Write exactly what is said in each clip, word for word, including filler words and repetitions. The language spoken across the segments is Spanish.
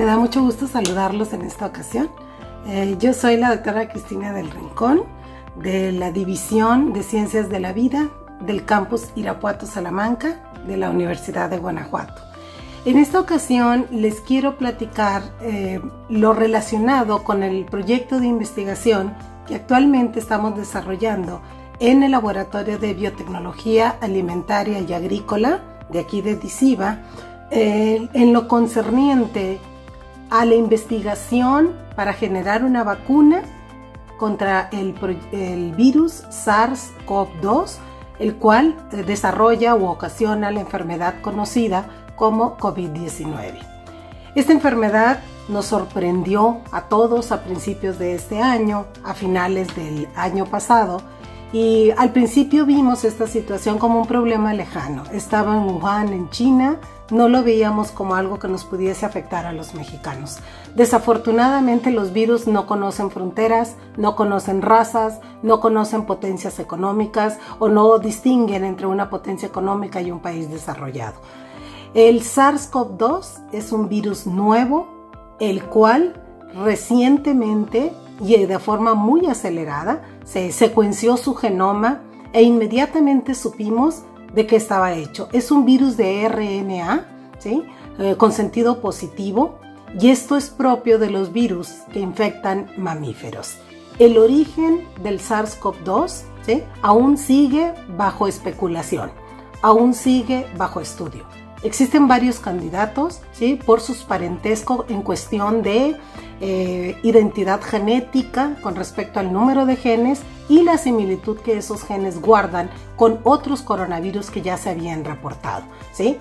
da mucho gusto saludarlos en esta ocasión. Eh, yo soy la doctora Cristina del Rincón, de la División de Ciencias de la Vida del Campus Irapuato Salamanca de la Universidad de Guanajuato. En esta ocasión les quiero platicar eh, lo relacionado con el proyecto de investigación que actualmente estamos desarrollando en el Laboratorio de Biotecnología Alimentaria y Agrícola de aquí de DICIBA, eh, en lo concerniente a la investigación para generar una vacuna contra el, el virus SARS CoV dos, el cual desarrolla u ocasiona la enfermedad conocida como COVID diecinueve. Esta enfermedad nos sorprendió a todos a principios de este año, a finales del año pasado, y al principio vimos esta situación como un problema lejano. Estaba en Wuhan, en China, no lo veíamos como algo que nos pudiese afectar a los mexicanos. Desafortunadamente los virus no conocen fronteras, no conocen razas, no conocen potencias económicas o no distinguen entre una potencia económica y un país desarrollado. El SARS CoV dos es un virus nuevo, el cual recientemente y de forma muy acelerada se secuenció su genoma e inmediatamente supimos de qué estaba hecho. Es un virus de R N A, ¿sí? eh, con sentido positivo, y esto es propio de los virus que infectan mamíferos. El origen del SARS CoV dos, ¿sí? aún sigue bajo especulación, aún sigue bajo estudio. Existen varios candidatos, ¿sí? por sus parentescos en cuestión de eh, identidad genética con respecto al número de genes y la similitud que esos genes guardan con otros coronavirus que ya se habían reportado, ¿sí?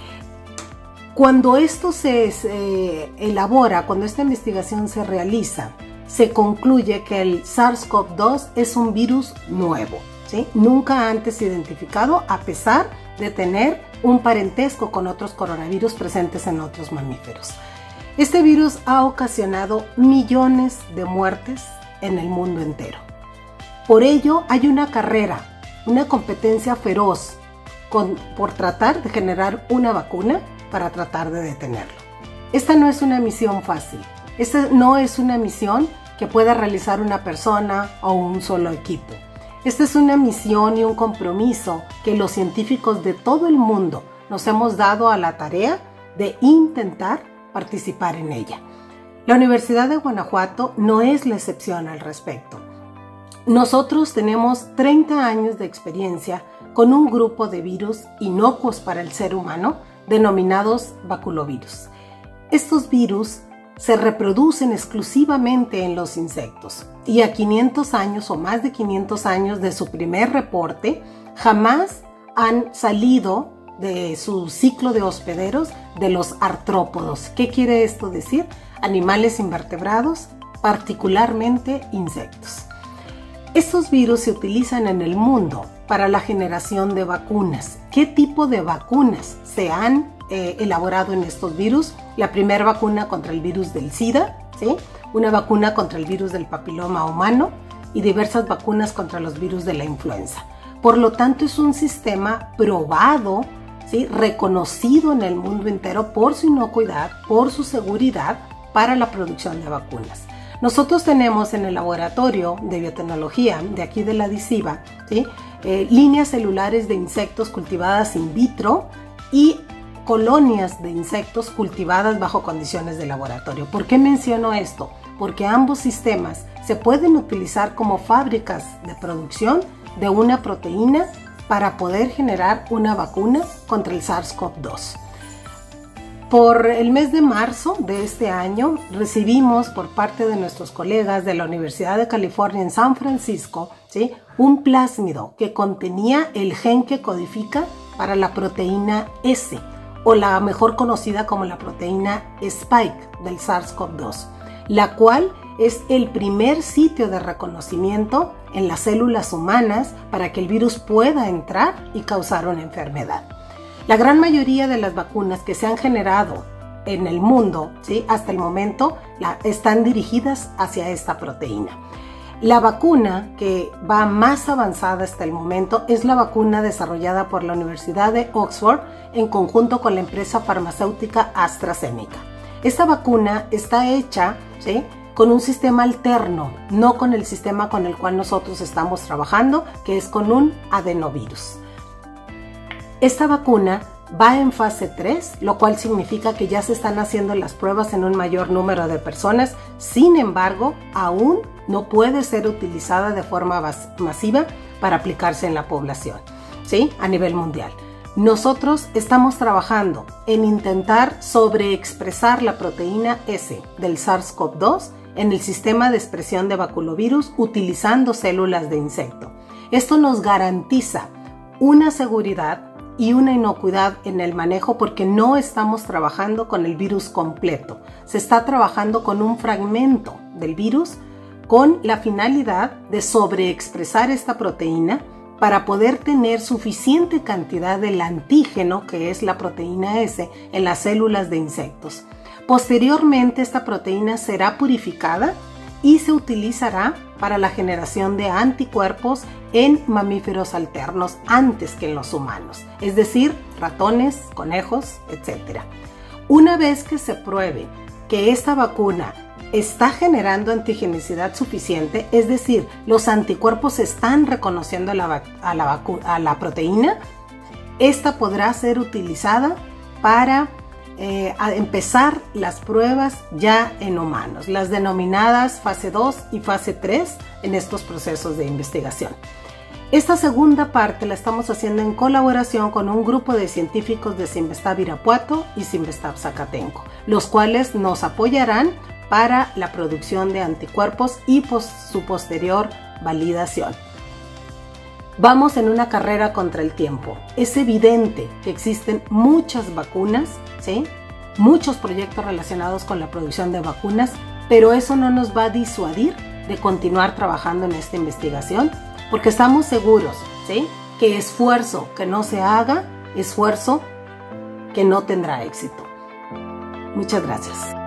Cuando esto se eh, elabora, cuando esta investigación se realiza, se concluye que el SARS CoV dos es un virus nuevo, ¿sí? nunca antes identificado, a pesar de tener un parentesco con otros coronavirus presentes en otros mamíferos. Este virus ha ocasionado millones de muertes en el mundo entero. Por ello hay una carrera, una competencia feroz con, por tratar de generar una vacuna para tratar de detenerlo. Esta no es una misión fácil, esta no es una misión que pueda realizar una persona o un solo equipo. Esta es una misión y un compromiso que los científicos de todo el mundo nos hemos dado a la tarea de intentar participar en ella. La Universidad de Guanajuato no es la excepción al respecto. Nosotros tenemos treinta años de experiencia con un grupo de virus inocuos para el ser humano denominados baculovirus. Estos virus se reproducen exclusivamente en los insectos y a quinientos años o más de quinientos años de su primer reporte jamás han salido de su ciclo de hospederos de los artrópodos. ¿Qué quiere esto decir? Animales invertebrados, particularmente insectos. Estos virus se utilizan en el mundo para la generación de vacunas. ¿Qué tipo de vacunas se han eh, elaborado en estos virus? La primera vacuna contra el virus del SIDA, ¿sí? una vacuna contra el virus del papiloma humano y diversas vacunas contra los virus de la influenza. Por lo tanto, es un sistema probado, ¿sí? reconocido en el mundo entero por su inocuidad, por su seguridad para la producción de vacunas. Nosotros tenemos en el laboratorio de biotecnología de aquí de la DICIBA, ¿sí? eh, líneas celulares de insectos cultivadas in vitro y colonias de insectos cultivadas bajo condiciones de laboratorio. ¿Por qué menciono esto? Porque ambos sistemas se pueden utilizar como fábricas de producción de una proteína para poder generar una vacuna contra el SARS CoV dos. Por el mes de marzo de este año recibimos por parte de nuestros colegas de la Universidad de California en San Francisco, ¿sí? un plásmido que contenía el gen que codifica para la proteína S, o la mejor conocida como la proteína Spike del SARS CoV dos, la cual es el primer sitio de reconocimiento en las células humanas para que el virus pueda entrar y causar una enfermedad. La gran mayoría de las vacunas que se han generado en el mundo, ¿sí? hasta el momento, la, están dirigidas hacia esta proteína. La vacuna que va más avanzada hasta el momento es la vacuna desarrollada por la Universidad de Oxford en conjunto con la empresa farmacéutica AstraZeneca. Esta vacuna está hecha, ¿sí?, con un sistema alterno, no con el sistema con el cual nosotros estamos trabajando, que es con un adenovirus. Esta vacuna va en fase tres, lo cual significa que ya se están haciendo las pruebas en un mayor número de personas. Sin embargo, aún no puede ser utilizada de forma masiva para aplicarse en la población, ¿sí?, a nivel mundial. Nosotros estamos trabajando en intentar sobreexpresar la proteína S del SARS CoV dos en el sistema de expresión de baculovirus utilizando células de insecto. Esto nos garantiza una seguridad y una inocuidad en el manejo porque no estamos trabajando con el virus completo. Se está trabajando con un fragmento del virus con la finalidad de sobreexpresar esta proteína para poder tener suficiente cantidad del antígeno, que es la proteína S, en las células de insectos. Posteriormente, esta proteína será purificada y se utilizará para la generación de anticuerpos en mamíferos alternos antes que en los humanos, es decir, ratones, conejos, etcétera. Una vez que se pruebe que esta vacuna está generando antigenicidad suficiente, es decir, los anticuerpos están reconociendo a la, a la, a la proteína, esta podrá ser utilizada para eh, empezar las pruebas ya en humanos, las denominadas fase dos y fase tres en estos procesos de investigación. Esta segunda parte la estamos haciendo en colaboración con un grupo de científicos de Cinvestav Irapuato y Cinvestav Zacatenco, los cuales nos apoyarán para la producción de anticuerpos y pos su posterior validación. Vamos en una carrera contra el tiempo. Es evidente que existen muchas vacunas, ¿sí?, muchos proyectos relacionados con la producción de vacunas, pero eso no nos va a disuadir de continuar trabajando en esta investigación, porque estamos seguros, ¿sí?, que esfuerzo que no se haga, esfuerzo que no tendrá éxito. Muchas gracias.